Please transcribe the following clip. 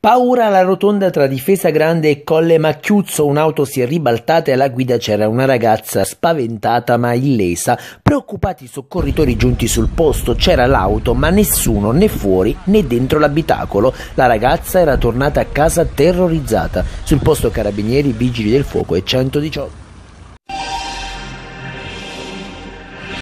Paura alla rotonda tra Difesa Grande e Colle Macchiuzzo, un'auto si è ribaltata e alla guida c'era una ragazza spaventata ma illesa. Preoccupati i soccorritori giunti sul posto, c'era l'auto ma nessuno né fuori né dentro l'abitacolo. La ragazza era tornata a casa terrorizzata. Sul posto carabinieri, vigili del fuoco e 118.